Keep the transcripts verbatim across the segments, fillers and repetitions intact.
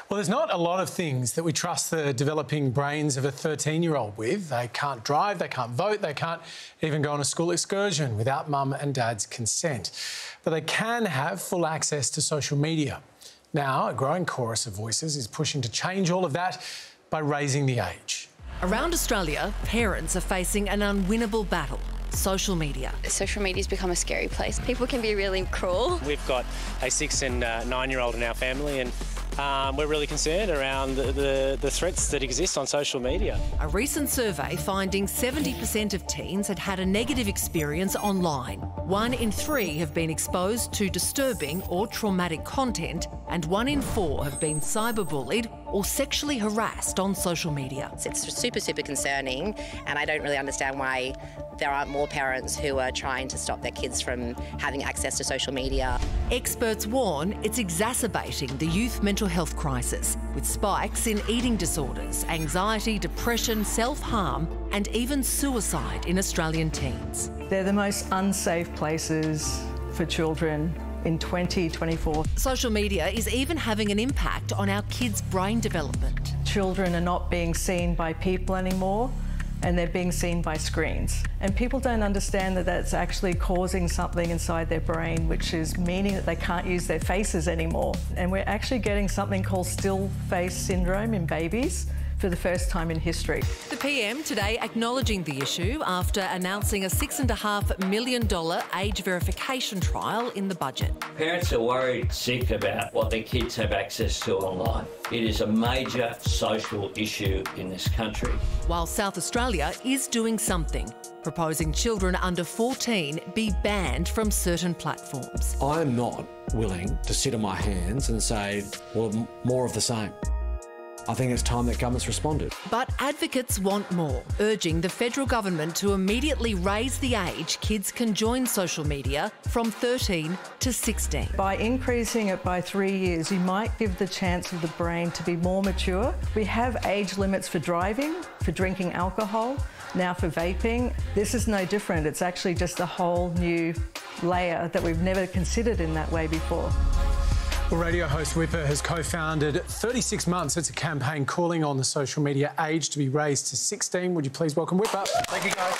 Well, there's not a lot of things that we trust the developing brains of a thirteen-year-old with. They can't drive, they can't vote, they can't even go on a school excursion without mum and dad's consent. But they can have full access to social media. Now, a growing chorus of voices is pushing to change all of that by raising the age. Around Australia, parents are facing an unwinnable battle. Social media. Social media's become a scary place. People can be really cruel. We've got a six and uh, nine-year-old in our family, and um, we're really concerned around the, the, the threats that exist on social media. A recent survey finding seventy percent of teens had had a negative experience online. One in three have been exposed to disturbing or traumatic content, and one in four have been cyberbullied or sexually harassed on social media. It's super, super concerning, and I don't really understand why there aren't more parents who are trying to stop their kids from having access to social media. Experts warn it's exacerbating the youth mental health crisis, with spikes in eating disorders, anxiety, depression, self-harm and even suicide in Australian teens. They're the most unsafe places for children in twenty twenty-four. Social media is even having an impact on our kids' brain development. Children are not being seen by people anymore, and they're being seen by screens. And people don't understand that that's actually causing something inside their brain, which is meaning that they can't use their faces anymore. And we're actually getting something called still face syndrome in babies for the first time in history. The P M today acknowledging the issue after announcing a six and a half million dollar age verification trial in the budget. Parents are worried sick about what their kids have access to online. It is a major social issue in this country. While South Australia is doing something, proposing children under fourteen be banned from certain platforms. I am not willing to sit on my hands and say, well, more of the same. I think it's time that government's responded. But advocates want more, urging the federal government to immediately raise the age kids can join social media from thirteen to sixteen. By increasing it by three years, you might give the chance of the brain to be more mature. We have age limits for driving, for drinking alcohol, now for vaping. This is no different. It's actually just a whole new layer that we've never considered in that way before. Well, radio host Whipper has co-founded thirty-six months. It's a campaign calling on the social media age to be raised to sixteen. Would you please welcome Whipper? Thank you, guys.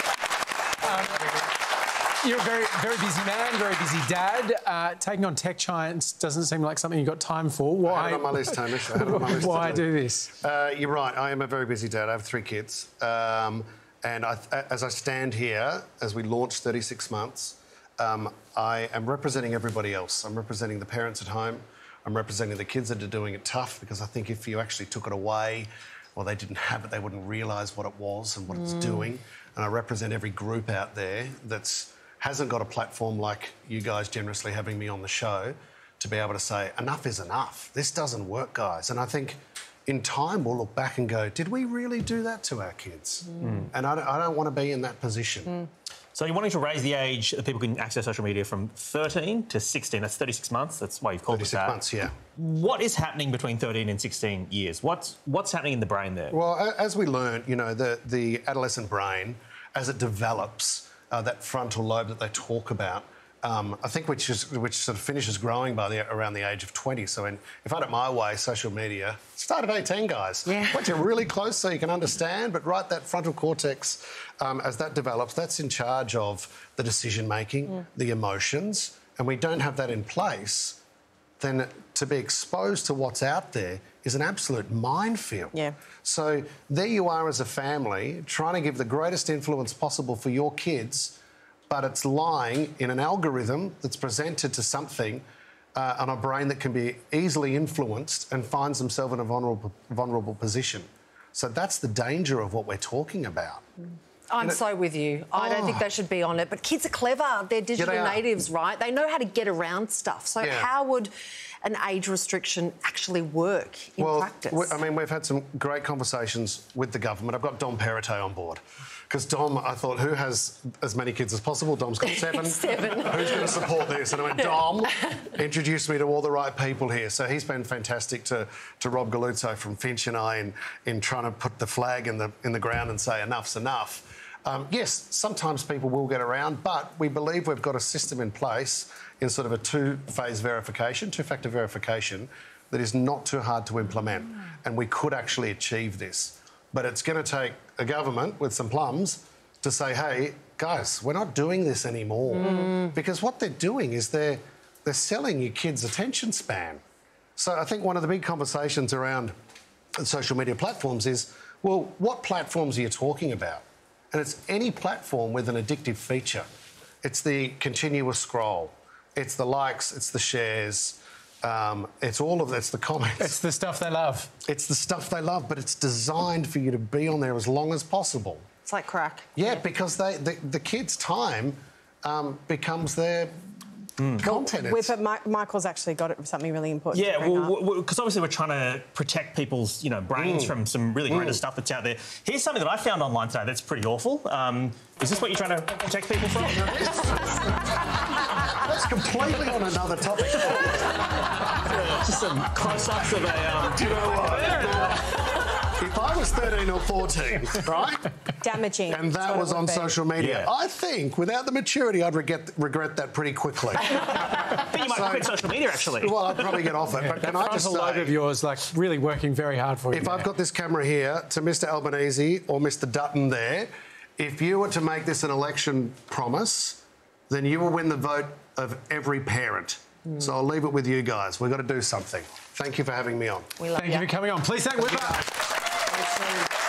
Um, you're a very, very busy man, very busy dad. Uh, taking on tech giants doesn't seem like something you've got time for. Why? I had it on my list, Hamish. I had it on my list. Why do this? Uh, you're right. I am a very busy dad. I have three kids. Um, and I, as I stand here, as we launch thirty-six months, Um, I am representing everybody else. I'm representing the parents at home. I'm representing the kids that are doing it tough, because I think if you actually took it away or they didn't have it, they wouldn't realise what it was and what mm. it's doing. And I represent every group out there that hasn't got a platform like you guys generously having me on the show to be able to say, enough is enough. This doesn't work, guys. And I think in time we'll look back and go, did we really do that to our kids? Mm. And I don't, I don't want to be in that position. Mm. So you're wanting to raise the age that people can access social media from thirteen to sixteen. That's thirty-six months. That's why you've called it that. thirty-six months, yeah. What is happening between thirteen and sixteen years? What's what's happening in the brain there? Well, as we learn, you know, the, the adolescent brain, as it develops, uh, that frontal lobe that they talk about, Um, I think which is which sort of finishes growing by the around the age of twenty. So, in, if I had it my way, social media start at eighteen, guys. Yeah. Once you're really close, so you can understand. But right, that frontal cortex, um, as that develops, that's in charge of the decision making, mm. the emotions, and we don't have that in place. Then to be exposed to what's out there is an absolute minefield. Yeah. So there you are as a family trying to give the greatest influence possible for your kids, but it's lying in an algorithm that's presented to something uh, on a brain that can be easily influenced and finds themselves in a vulnerable, vulnerable position. So that's the danger of what we're talking about. I'm it, so with you. I oh. don't think they should be on it. But kids are clever. They're digital yeah, they natives, right? They know how to get around stuff. So yeah. how would an age restriction actually work in well, practice? I mean, we've had some great conversations with the government. I've got Dom Perrottet on board. Because Dom, I thought, who has as many kids as possible? Dom's got seven. seven. Who's going to support this? And I went, Dom, introduced me to all the right people here. So he's been fantastic to, to Rob Galuzzo from Finch and I in, in trying to put the flag in the, in the ground and say enough's enough. Um, yes, sometimes people will get around, but we believe we've got a system in place in sort of a two-phase verification, two-factor verification, that is not too hard to implement, and we could actually achieve this. But it's going to take a government with some plums to say, hey, guys, we're not doing this anymore. Mm. Because what they're doing is they're, they're selling your kids' attention span. So I think one of the big conversations around social media platforms is, well, what platforms are you talking about? And it's any platform with an addictive feature. It's the continuous scroll. It's the likes, it's the shares, um, it's all of it, it's the comments. It's the stuff they love. It's the stuff they love, but it's designed for you to be on there as long as possible. It's like crack. Yeah, yeah. because they, the, the kids' time um, becomes their mm. content. With it, Mi- Michael's actually got it, something really important. Yeah, well, because obviously we're trying to protect people's, you know, brains mm. from some really horrendous mm. stuff that's out there. Here's something that I found online today that's pretty awful. Um, is this what you're trying to protect people from? That's completely on another topic. Just some close-ups of a... Um, Do you know what? If I was thirteen or fourteen, right? Damaging. And that was on social media, yeah. I think without the maturity, I'd regret, regret that pretty quickly. I think you might so, quit social media, actually. Well, I'd probably get off it. Yeah, but can I just say... logo of yours, like, really working very hard for you. If I've got this camera here to Mister Albanese or Mister Dutton there, if you were to make this an election promise, then you will win the vote of every parent. Mm. So I'll leave it with you guys. We've got to do something. Thank you for having me on. We love Thank you. you for coming on. Please thank Whipper. Thank you.